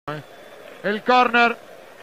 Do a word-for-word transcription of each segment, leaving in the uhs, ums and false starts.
El córner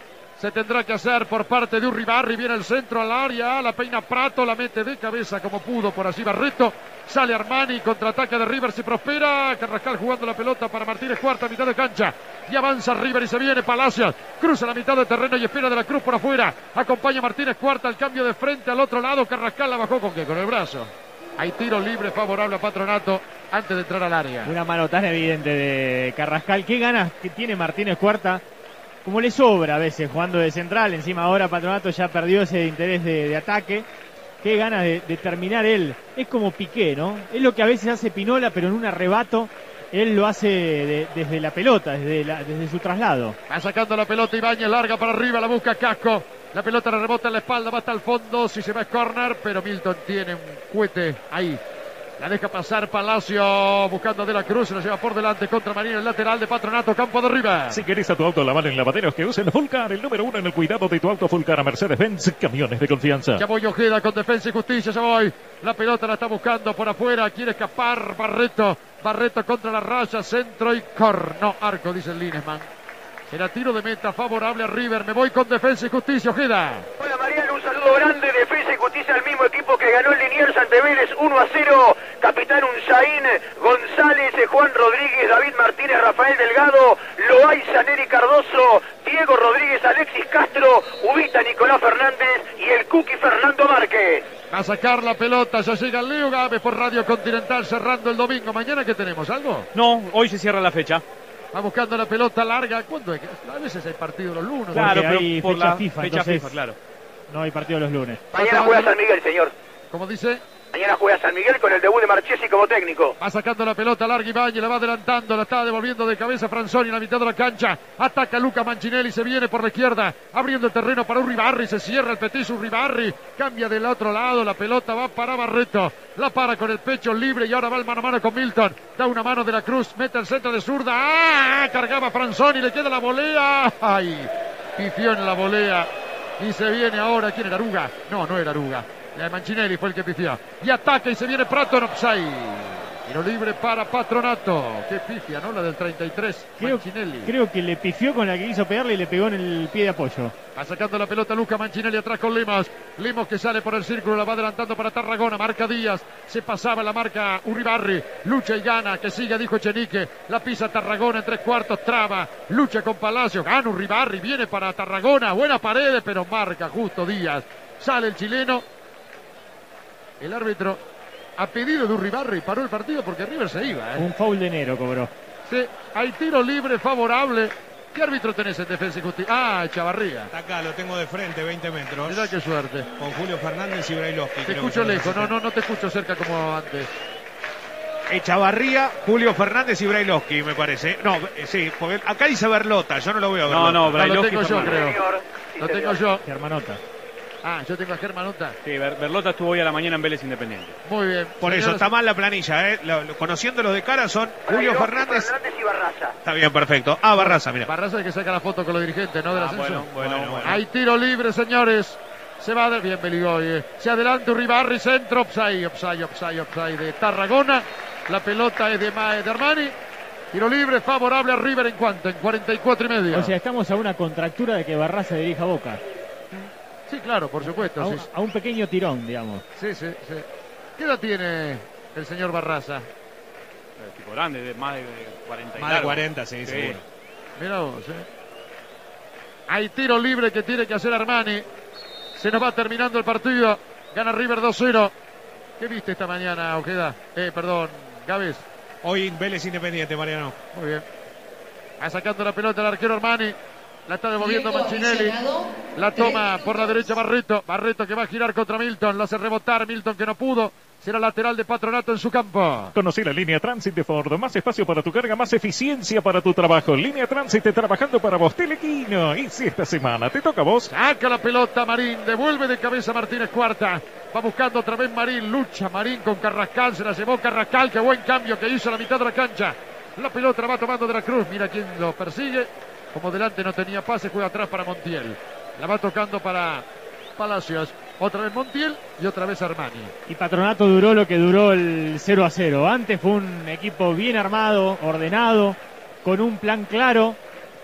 se tendrá que hacer por parte de Uribarri. Viene el centro al área, la peina Prato, la mete de cabeza como pudo por allí Barreto. Sale Armani, contraataque de River, si prospera. Carrascal jugando la pelota para Martínez Cuarta, mitad de cancha. Y avanza River y se viene Palacios. Cruza la mitad de terreno y espera de la Cruz por afuera. Acompaña Martínez Cuarta, el cambio de frente al otro lado. Carrascal la bajó con qué, con el brazo. Hay tiro libre favorable a Patronato antes de entrar al área. Una mano tan evidente de Carrascal. Qué ganas que tiene Martínez Cuarta. Como le sobra a veces jugando de central. Encima ahora Patronato ya perdió ese interés de, de ataque. Qué ganas de, de terminar él. Es como Piqué, ¿no? Es lo que a veces hace Pinola, pero en un arrebato él lo hace de, desde la pelota, desde, la, desde su traslado. Va sacando la pelota Ibáñez, larga para arriba, la busca Casco. La pelota le rebota en la espalda, va hasta el fondo. Si se va a córner, pero Milton tiene un cohete ahí. La deja pasar Palacio, buscando de la Cruz, la lleva por delante contra Marín, el lateral de Patronato, campo de River. Si querés a tu auto lavar en lavaderos que usen Fulcar, el número uno en el cuidado de tu auto Fulcar a Mercedes-Benz, camiones de confianza. Ya voy Ojeda con Defensa y Justicia, ya voy. La pelota la está buscando por afuera, quiere escapar Barreto. Barreto contra la raya, centro y cor. No, arco, dice el Linesman. Será tiro de meta favorable a River. Me voy con Defensa y Justicia, Ojeda. Hola Mariano, un saludo grande. Defensa y Justicia, el mismo equipo que ganó el Liniers ante Vélez uno a cero. Capitán Unzaín, González, Juan Rodríguez, David Martínez, Rafael Delgado, Loaiza, Neri Cardoso, Diego Rodríguez, Alexis Castro, Ubita, Nicolás Fernández y el Cookie Fernando Márquez. Va a sacar la pelota, ya llega Leo Gávez por Radio Continental cerrando el domingo. ¿Mañana qué tenemos? ¿Algo? No, hoy se cierra la fecha. Va buscando la pelota larga. ¿Cuándo es? A veces hay partido los lunes. Claro, pero hay por fecha la FIFA, fecha entonces FIFA, claro. No hay partido los lunes. Mañana juega San Miguel, señor. Como dice, Mañana juega San Miguel con el debut de Marchesi como técnico. va sacando la pelota larga Ibáñez, la va adelantando, la está devolviendo de cabeza Franzoni en la mitad de la cancha. Ataca Luca Mancinelli, se viene por la izquierda, abriendo el terreno para Uribarri, se cierra el petiso Uribarri, cambia del otro lado, la pelota va para Barreto, la para con el pecho libre y ahora va el mano a mano con Milton. Da una mano de la Cruz, mete el centro de zurda, ¡ah! Cargaba Franzoni, le queda la volea, ¡ay! Pifió en la volea y se viene ahora, ¿quién era Aruga? No, no era Aruga. La de Mancinelli fue el que pifió. Y ataca y se viene Prato en offside. Tiro libre para Patronato. Qué pifia, ¿no? La del treinta y tres. Creo, Mancinelli. creo que le pifió con la que quiso pegarle y le pegó en el pie de apoyo. Va sacando la pelota Luca Mancinelli atrás con Limos. Limos que sale por el círculo, la va adelantando para Tarragona. Marca Díaz. Se pasaba la marca Uribarri. Lucha y gana. Que siga, dijo Echenique. La pisa Tarragona en tres cuartos. Traba. Lucha con Palacio. Gana Uribarri. Viene para Tarragona. Buena pared, pero marca justo Díaz. Sale el chileno. El árbitro, a pedido de Uribarri, paró el partido porque River se iba. ¿eh? Un foul de enero cobró. Sí, hay tiro libre favorable. ¿Qué árbitro tenés en Defensa y Justicia? Ah, Echavarría. Está acá, lo tengo de frente, veinte metros. Mirá qué suerte. Con Julio Fernández y Brailovsky. Te escucho lejos, no, no, no te escucho cerca como antes. Echavarría, Julio Fernández y Brailovsky, me parece. No, eh, sí, porque acá dice Berlota, yo no lo veo a No, Berlota. no, No, lo Brailovsky tengo yo, Fernández. creo. Señor, sí, Lo señor. tengo yo. Germanota. Ah, yo tengo a Germanota. Sí, Ber- Berlota estuvo hoy a la mañana en Vélez Independiente. Muy bien. Por eso Señoras- está mal la planilla, ¿eh? Lo- lo- conociéndolos de cara son Julio Brailovsky, Fernández. Fernández y Barraza. Está bien, perfecto. Ah, Barraza, mira. Barraza es el que saca la foto con los dirigentes, ¿no? Del Ah, ascenso. bueno, bueno, Bueno, bueno. Hay tiro libre, señores. Se va de bien Beligoy. eh. Se adelanta Uribarri, centro, offside, offside, offside, offside de Tarragona. La pelota es de Mae de Armani. Tiro libre favorable a River en cuanto, en cuarenta y cuatro y medio. O sea, estamos a una contractura de que Barraza dirija a Boca. Sí, claro, por supuesto. A Sí, un, a un pequeño tirón, digamos. sí, sí, sí. ¿Qué edad tiene el señor Barraza? Eh, tipo grande, de más de cuarenta y Más de largo. cuarenta, sí, Sí. seguro. Mira vos, eh. Hay tiro libre que tiene que hacer Armani. Se nos va terminando el partido. Gana River dos cero. ¿Qué viste esta mañana, Ojeda? Eh, perdón, Gávez. Hoy Vélez Independiente, Mariano. Muy bien. Va sacando la pelota el arquero Armani. La está devolviendo Mancinelli. La toma por la derecha Barreto. Barreto que va a girar contra Milton. Lo hace rebotar. Milton que no pudo. Será lateral de Patronato en su campo. Conocí la línea Transit de Ford. Más espacio para tu carga, más eficiencia para tu trabajo. Línea Transit trabajando para vos. Telequino. Y si esta semana te toca a vos. Saca la pelota Marín. Devuelve de cabeza Martínez Cuarta. Va buscando otra vez Marín. Lucha Marín con Carrascal. Se la llevó Carrascal. Qué buen cambio que hizo a la mitad de la cancha. La pelota la va tomando de la Cruz. Mira quién lo persigue. Como delante no tenía pase, juega atrás para Montiel. La va tocando para Palacios. Otra vez Montiel y otra vez Armani. Y Patronato duró lo que duró el cero a cero. Antes fue un equipo bien armado, ordenado, con un plan claro.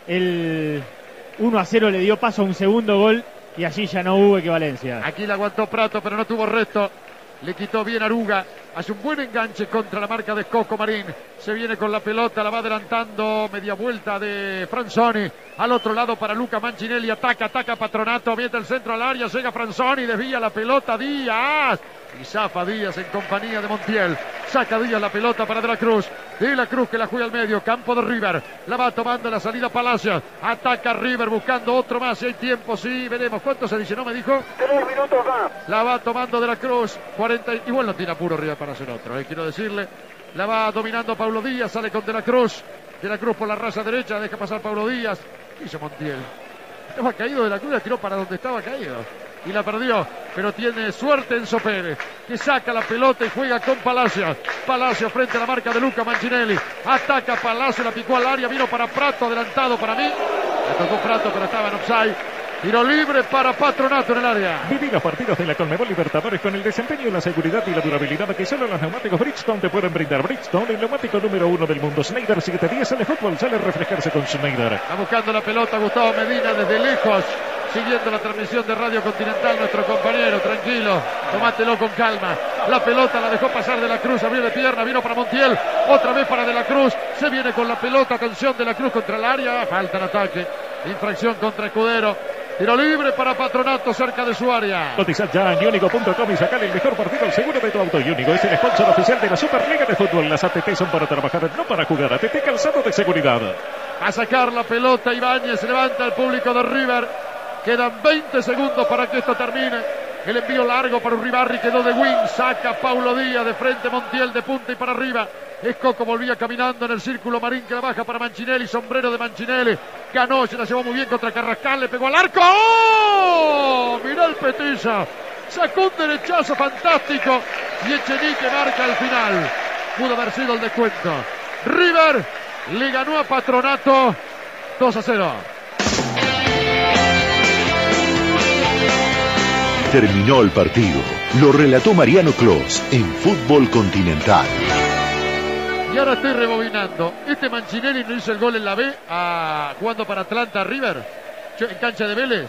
el uno a cero le dio paso a un segundo gol y allí ya no hubo equivalencia. Aquí la aguantó Prato, pero no tuvo resto. Le quitó bien Aruga. Hace un buen enganche contra la marca de Coco Marín. Se viene con la pelota, la va adelantando. Media vuelta de Franzoni. Al otro lado para Luca Mancinelli. Ataca, ataca Patronato. Mete el centro al área. Llega Franzoni. Desvía la pelota Díaz. Y zafa Díaz en compañía de Montiel. Saca Díaz la pelota para De la Cruz. De la Cruz que la juega al medio. Campo de River. La va tomando la salida Palacios. Ataca River buscando otro más. Si hay tiempo, sí. Veremos. ¿Cuánto se dice? ¿No me dijo? Tres minutos más. La va tomando De la Cruz. cuarenta. Igual no tiene apuro River para hacer otro. Eh, quiero decirle. La va dominando Paulo Díaz. Sale con De la Cruz. De la Cruz por la raza derecha. Deja pasar Paulo Díaz. ¿Qué hizo Montiel? Estaba caído De la Cruz. La tiró para donde estaba caído. Y la perdió, pero tiene suerte Enzo Pérez, que saca la pelota y juega con Palacios. Palacios frente a la marca de Luca Mancinelli. Ataca Palacios, la picó al área, vino para Prato, adelantado para mí. Le tocó Prato, pero estaba en offside. Tiro libre para Patronato en el área. Viví los partidos de la Conmebol Libertadores con el desempeño, la seguridad y la durabilidad que solo los neumáticos Bridgestone te pueden brindar. Bridgestone, el neumático número uno del mundo. Schneider siete diez, el fútbol sale a reflejarse con Schneider. Está buscando la pelota Gustavo Medina desde lejos. Siguiendo la transmisión de Radio Continental, nuestro compañero, tranquilo, tomátelo con calma. La pelota la dejó pasar De la Cruz, abrió de pierna, vino para Montiel, otra vez para De la Cruz, se viene con la pelota, atención De la Cruz contra el área, falta en ataque, infracción contra Escudero. Tiro libre para Patronato cerca de su área. Cotizad ya en Iónico punto com y sacar el mejor partido al seguro de tu auto. Iónico es el sponsor oficial de la Superliga de Fútbol. Las A T T son para trabajar, no para jugar. A T T calzado de seguridad. A sacar la pelota Ibáñez, levanta el público de River. Quedan veinte segundos para que esto termine. El envío largo para Uribarri, quedó de wing. Saca Paulo Díaz de frente, Montiel de punta y para arriba. Escoco volvía caminando en el círculo. Marín que la baja para Mancinelli. Sombrero de Mancinelli. Ganó, se la llevó muy bien contra Carrascal. Le pegó al arco. ¡Oh! Mirá el petiza. Sacó un derechazo fantástico. Y Echenique marca al final. Pudo haber sido el descuento. River le ganó a Patronato dos a cero. Terminó el partido. Lo relató Mariano Clos en Fútbol Continental. Y ahora estoy rebobinando. Este Mancinelli no hizo el gol en la B a, jugando para Atlanta River. En cancha de Vélez.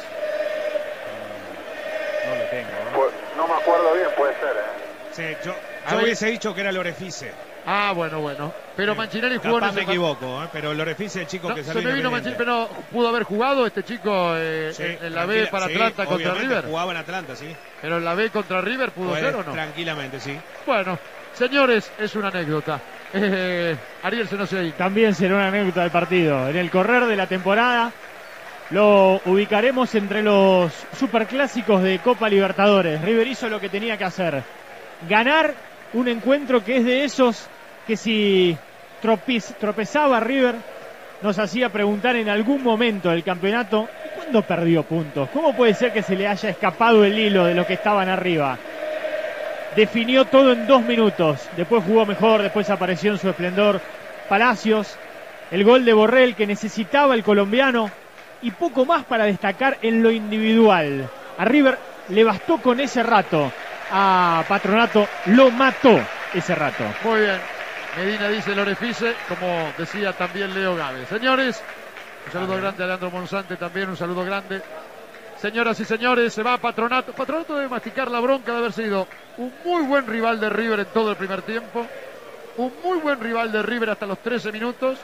No lo tengo. ¿no? Pues, no me acuerdo bien, puede ser, ¿eh? Sí, yo, A yo ver. hubiese dicho que era Lorefice. Ah, bueno, bueno. Pero Mancinelli jugó Capaz en me ese equivoco, ¿eh? Pero Lorefice, el chico No, que se salió me vino Independiente. Mancinelli, pero pudo haber jugado este chico eh, Sí, en, en la B tranquila, para sí, Atlanta contra obviamente, River. Jugaba en Atlanta, sí. Pero en la B contra River pudo Puede, ser o no. Tranquilamente, sí. Bueno, señores, es una anécdota. Eh, Ariel se no sé ahí. También será una anécdota del partido. En el correr de la temporada lo ubicaremos entre los superclásicos de Copa Libertadores. River hizo lo que tenía que hacer. Ganar un encuentro que es de esos que si tropiz, tropezaba River nos hacía preguntar en algún momento del campeonato ¿cuándo perdió puntos? ¿Cómo puede ser que se le haya escapado el hilo de los que estaban arriba? Definió todo en dos minutos. Después jugó mejor, después apareció en su esplendor Palacios. El gol de Borrell que necesitaba el colombiano. Y poco más para destacar en lo individual. A River le bastó con ese rato. A Patronato lo mató ese rato. Muy bien. Medina dice Lorefice, como decía también Leo Gávez. Señores, un saludo grande a Leandro Monzante también, un saludo grande. Señoras y señores, se va Patronato. Patronato debe masticar la bronca de haber sido un muy buen rival de River en todo el primer tiempo. Un muy buen rival de River hasta los trece minutos.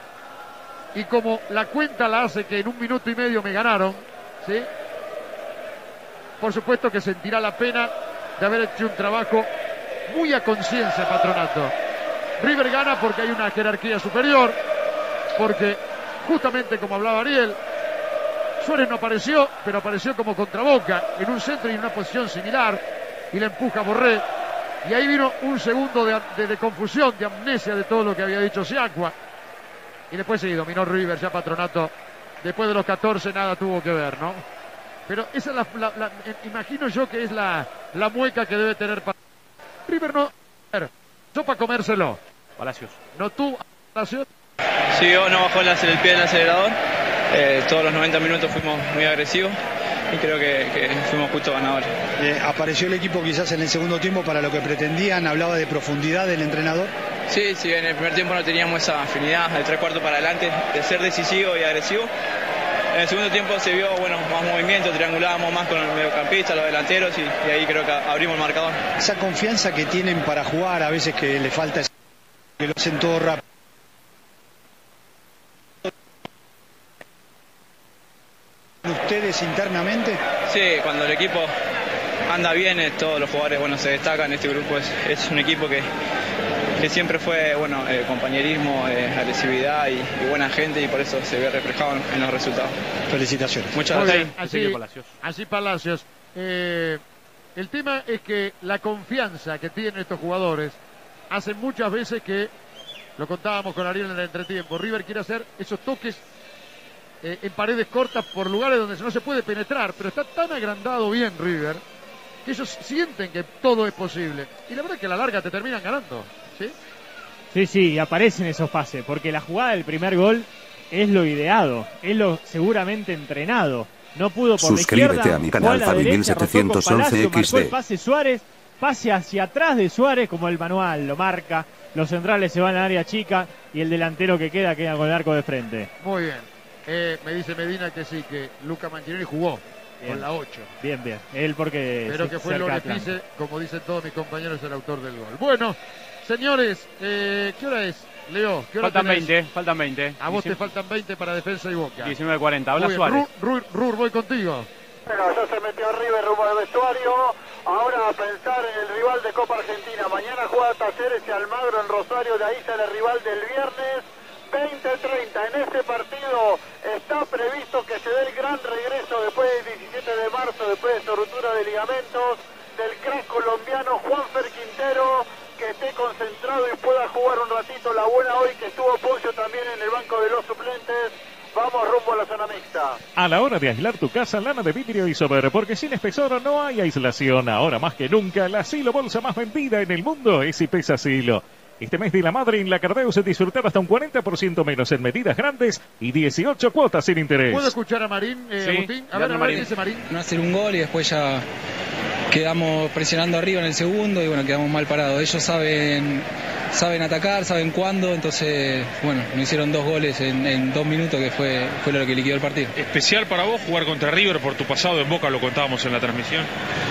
Y como la cuenta la hace que en un minuto y medio me ganaron, ¿sí? Por supuesto que sentirá la pena de haber hecho un trabajo muy a conciencia Patronato. River gana porque hay una jerarquía superior, porque justamente como hablaba Ariel, Suárez no apareció, pero apareció como contraboca, en un centro y en una posición similar, y le empuja a Borré, y ahí vino un segundo de, de, de confusión, de amnesia de todo lo que había dicho Siacua, y después sí, dominó River, ya Patronato, después de los catorce nada tuvo que ver, ¿no? Pero esa es la, la, la imagino yo que es la, la mueca que debe tener Patronato. River no, yo para comérselo. Palacios. No tú, Palacios. Sí, no bajó el, el pie del acelerador. Eh, todos los noventa minutos fuimos muy agresivos y creo que, que fuimos justo ganadores. Eh, apareció el equipo quizás en el segundo tiempo para lo que pretendían, hablaba de profundidad del entrenador. Sí, sí, en el primer tiempo no teníamos esa afinidad de tres cuartos para adelante, de ser decisivo y agresivo. En el segundo tiempo se vio, bueno, más movimiento, triangulábamos más con el mediocampista, los delanteros y, y ahí creo que abrimos el marcador. Esa confianza que tienen para jugar, a veces que le falta, que lo hacen todo rápido. ¿Ustedes internamente? Sí, cuando el equipo anda bien, eh, todos los jugadores bueno, se destacan. Este grupo es, es un equipo que, que siempre fue bueno, eh, compañerismo, eh, agresividad y, y buena gente, y por eso se ve reflejado en, en los resultados. Felicitaciones. Muchas Muy gracias. bien, así, Palacios. así Palacios. Eh, el tema es que la confianza que tienen estos jugadores hace muchas veces que, lo contábamos con Ariel en el entretiempo, River quiere hacer esos toques eh, en paredes cortas por lugares donde no se puede penetrar, pero está tan agrandado bien River que ellos sienten que todo es posible. Y la verdad es que a la larga te terminan ganando, ¿sí? Sí, sí, aparecen esos pases, porque la jugada del primer gol es lo ideado, es lo seguramente entrenado. No pudo por Suscríbete la izquierda, a mi canal fue a la Fabi derecha, mil setecientos rozó con once Palacio, marcó equis de. el pase Suárez, pase hacia atrás de Suárez, como el manual lo marca. Los centrales se van al área chica y el delantero que queda queda con el arco de frente. Muy bien. Eh, me dice Medina que sí, que Luca Mancinelli jugó Bien. con la ocho. Bien, bien. Él porque... Pero se- que fue cerca Loris Atlanta. Pise, como dicen todos mis compañeros, el autor del gol. Bueno, señores, eh, ¿qué hora es? Leo, ¿qué hora Faltan tenés? veinte, faltan veinte. A vos te Dieci- faltan veinte para Defensa y Boca. diecinueve cuarenta. Habla Muy bien. Suárez. Rur, Rur, Rur, voy contigo. Bueno, ya se metió River rumbo al vestuario. Ahora a pensar en el rival de Copa Argentina. Mañana juega Talleres y Almagro en Rosario. De ahí sale el rival del viernes. veinte treinta. En ese partido está previsto que se dé el gran regreso después del diecisiete de marzo, después de su ruptura de ligamentos, del crack colombiano Juanfer Quintero, que esté concentrado y pueda jugar un ratito. La buena hoy que estuvo Poncio también en el banco de los suplentes. Vamos rumbo a la zona mixta. A la hora de aislar tu casa, lana de vidrio Isover, porque sin espesor no hay aislación. Ahora más que nunca, la Silo bolsa más vendida en el mundo es Ipesa Silo. Este mes de la madre en la Cardeus disfrutar hasta un cuarenta por ciento menos en medidas grandes y dieciocho cuotas sin interés. ¿Puedo escuchar a Marín, eh, Sí, Agustín? A dale, ver, a ver, Marín. ¿qué dice Marín? No hacer un gol y después ya quedamos presionando arriba en el segundo y bueno, quedamos mal parados. Ellos saben saben atacar, saben cuándo, entonces bueno, nos hicieron dos goles en, en dos minutos que fue, fue lo que liquidó el partido. Especial para vos jugar contra River por tu pasado en Boca, lo contábamos en la transmisión.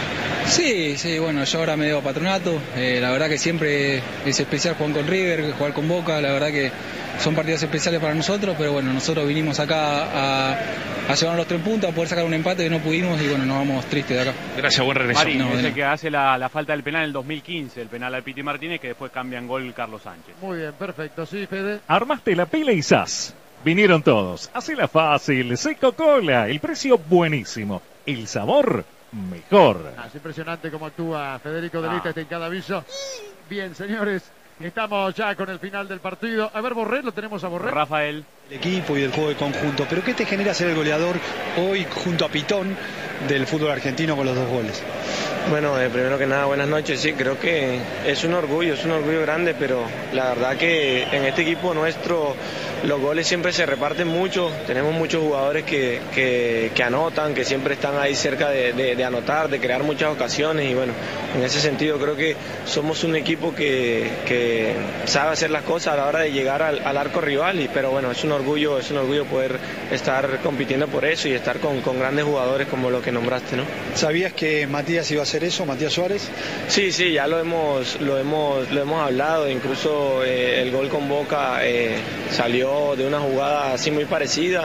Sí, sí, bueno, yo ahora me debo a Patronato, eh, la verdad que siempre es especial jugar con River, jugar con Boca, la verdad que son partidos especiales para nosotros, pero bueno, nosotros vinimos acá a, a llevarnos los tres puntos, a poder sacar un empate que no pudimos y bueno, nos vamos tristes de acá. Gracias, buen regreso. Mari, No, es de el nada. que hace la, la falta del penal en el dos mil quince, el penal al Piti Martínez, que después cambia en gol Carlos Sánchez. Muy bien, perfecto. Sí, Fede. Armaste la pila y zas. Vinieron todos. Hacela fácil. Seco Cola. El precio buenísimo. El sabor mejor. Ah, es impresionante cómo actúa Federico de Ah. Lista en cada aviso. Bien, señores, estamos ya con el final del partido. A ver, Borré, lo tenemos a Borré. Rafael. El equipo y del juego de conjunto. ¿Pero qué te genera ser el goleador hoy junto a Pitón del fútbol argentino con los dos goles? Bueno, eh, primero que nada, buenas noches. Sí, creo que es un orgullo, es un orgullo grande, pero la verdad que en este equipo nuestro los goles siempre se reparten mucho. Tenemos muchos jugadores que, que, que anotan, que siempre están ahí cerca de, de, de anotar, de crear muchas ocasiones. Y bueno, en ese sentido creo que somos un equipo que, que sabe hacer las cosas a la hora de llegar al, al arco rival. Y, pero bueno, es un orgullo, es un orgullo poder estar compitiendo por eso y estar con, con grandes jugadores como lo que nombraste, ¿no? ¿Sabías que Matías iba a hacer eso, Matías Suárez? Sí, sí, ya lo hemos, lo hemos, lo hemos hablado. Incluso eh, el gol con Boca eh, salió de una jugada así muy parecida.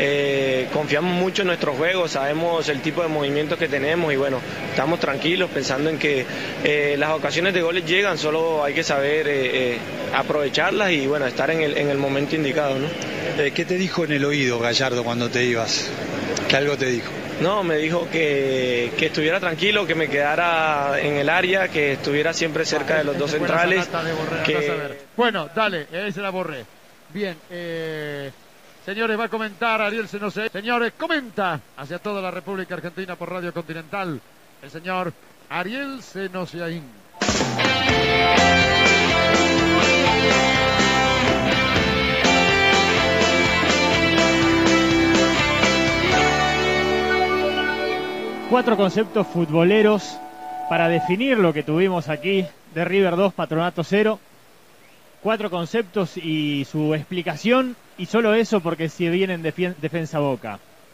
Eh, confiamos mucho en nuestro juego, sabemos el tipo de movimientos que tenemos y bueno, estamos tranquilos pensando en que eh, las ocasiones de goles llegan, solo hay que saber eh, eh, aprovecharlas y bueno, estar en el, en el momento indicado, ¿no? Eh, ¿Qué te dijo en el oído Gallardo cuando te ibas? ¿Qué algo te dijo? No, me dijo que, que estuviera tranquilo, que me quedara en el área, que estuviera siempre cerca de los dos Esa fue la centrales. sanata de Borré, que- andás a ver. Bueno, dale, ese la Borré. Bien, eh, señores, va a comentar Ariel Senose. Señores, comenta hacia toda la República Argentina por Radio Continental el señor Ariel Senosiaín. Cuatro conceptos futboleros para definir lo que tuvimos aquí de River dos, Patronato cero. Cuatro conceptos y su explicación, y solo eso porque se viene en defi- defensa Boca.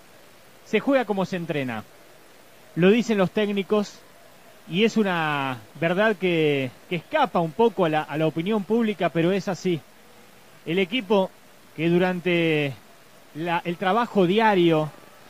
Se juega como se entrena. Lo dicen los técnicos y es una verdad que, que escapa un poco a la, a la opinión pública, pero es así. El equipo que durante la, el trabajo diario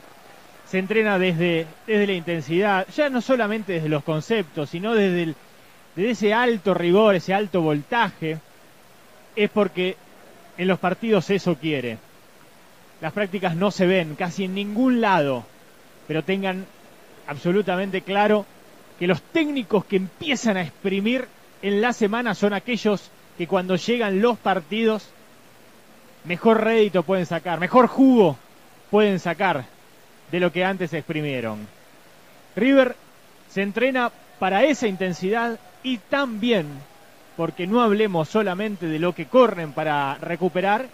se entrena desde, desde la intensidad, ya no solamente desde los conceptos, sino desde, el, desde ese alto rigor, ese alto voltaje, es porque en los partidos eso quiere. Las prácticas no se ven casi en ningún lado, pero tengan absolutamente claro que los técnicos que empiezan a exprimir en la semana son aquellos que cuando llegan los partidos mejor rédito pueden sacar, mejor jugo pueden sacar de lo que antes exprimieron. River se entrena para esa intensidad y también, porque no hablemos solamente de lo que corren para recuperar,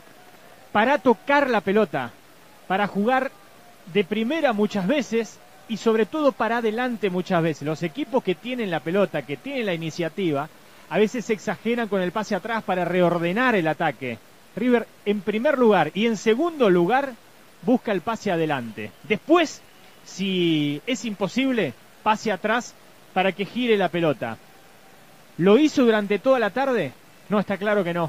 para tocar la pelota, para jugar de primera muchas veces y sobre todo para adelante muchas veces. Los equipos que tienen la pelota, que tienen la iniciativa, a veces se exageran con el pase atrás para reordenar el ataque. River en primer lugar y en segundo lugar busca el pase adelante. Después, si es imposible, pase atrás para que gire la pelota. ¿Lo hizo durante toda la tarde? No, está claro que no.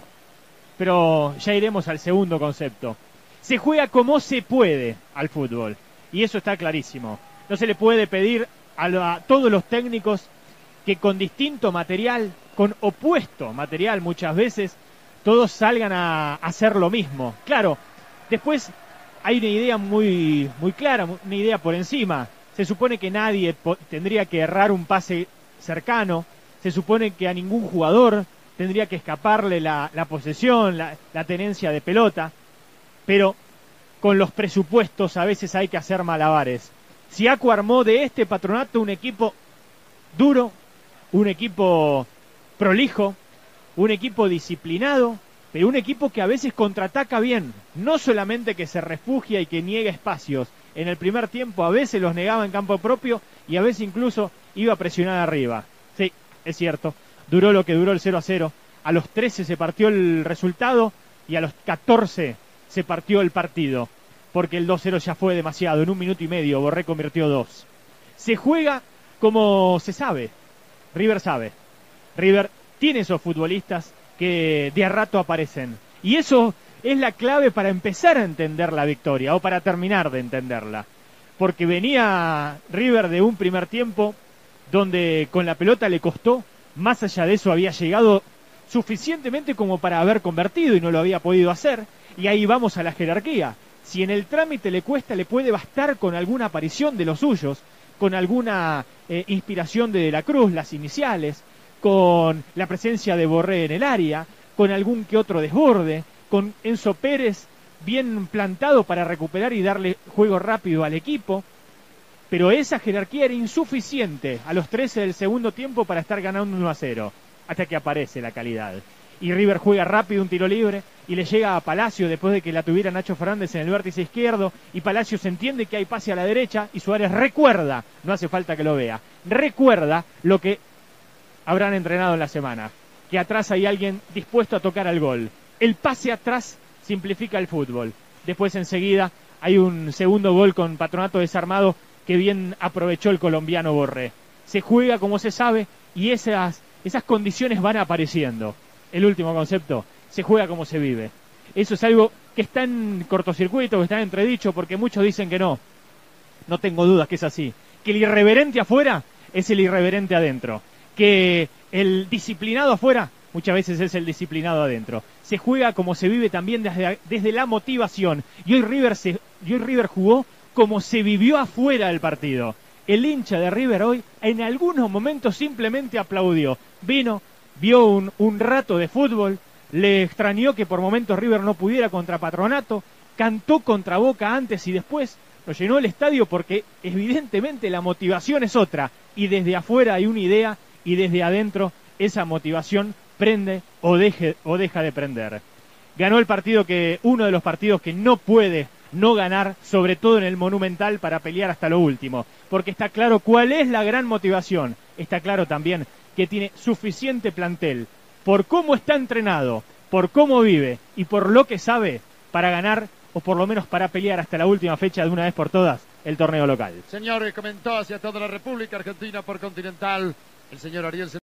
Pero ya iremos al segundo concepto. Se juega como se puede al fútbol. Y eso está clarísimo. No se le puede pedir a, lo, a todos los técnicos que con distinto material, con opuesto material muchas veces, todos salgan a hacer lo mismo. Claro, después hay una idea muy, muy clara, una idea por encima. Se supone que nadie tendría que errar un pase cercano. Se supone que a ningún jugador tendría que escaparle la, la posesión, la, la tenencia de pelota. Pero con los presupuestos a veces hay que hacer malabares. Siaco armó de este Patronato un equipo duro, un equipo prolijo, un equipo disciplinado, pero un equipo que a veces contraataca bien. No solamente que se refugia y que niega espacios. En el primer tiempo a veces los negaba en campo propio y a veces incluso iba a presionar arriba. Sí, es cierto, duró lo que duró el cero a cero. A los trece se partió el resultado y a los catorce se partió el partido. Porque el dos cero ya fue demasiado. En un minuto y medio Borré convirtió dos. Se juega como se sabe. River sabe. River tiene esos futbolistas que de a rato aparecen. Y eso es la clave para empezar a entender la victoria o para terminar de entenderla. Porque venía River de un primer tiempo donde con la pelota le costó. Más allá de eso había llegado suficientemente como para haber convertido y no lo había podido hacer. Y ahí vamos a la jerarquía. Si en el trámite le cuesta, le puede bastar con alguna aparición de los suyos, con alguna eh, inspiración de De la Cruz, las iniciales, con la presencia de Borré en el área, con algún que otro desborde, con Enzo Pérez bien plantado para recuperar y darle juego rápido al equipo. Pero esa jerarquía era insuficiente a los trece del segundo tiempo para estar ganando uno a cero, hasta que aparece la calidad. Y River juega rápido un tiro libre y le llega a Palacio después de que la tuviera Nacho Fernández en el vértice izquierdo y Palacio se entiende que hay pase a la derecha y Suárez recuerda, no hace falta que lo vea, recuerda lo que habrán entrenado en la semana, que atrás hay alguien dispuesto a tocar al gol. El pase atrás simplifica el fútbol. Después enseguida hay un segundo gol con Patronato desarmado que bien aprovechó el colombiano Borré. Se juega como se sabe y esas, esas condiciones van apareciendo. El último concepto, se juega como se vive. Eso es algo que está en cortocircuito, que está en entredicho, porque muchos dicen que no. No tengo dudas que es así. Que el irreverente afuera es el irreverente adentro. Que el disciplinado afuera muchas veces es el disciplinado adentro. Se juega como se vive también desde, desde la motivación. Y hoy River, se, y hoy River jugó como se vivió afuera del partido. El hincha de River hoy en algunos momentos simplemente aplaudió. Vino, vio un, un rato de fútbol, le extrañó que por momentos River no pudiera contra Patronato, cantó contra Boca antes y después, lo llenó el estadio porque evidentemente la motivación es otra y desde afuera hay una idea y desde adentro esa motivación prende o, deje, o deja de prender. Ganó el partido que, uno de los partidos que no puede no ganar, sobre todo en el Monumental, para pelear hasta lo último, porque está claro cuál es la gran motivación, está claro también que tiene suficiente plantel por cómo está entrenado, por cómo vive y por lo que sabe para ganar o por lo menos para pelear hasta la última fecha de una vez por todas el torneo local. Señores, comentó hacia toda la República Argentina por Continental el señor Ariel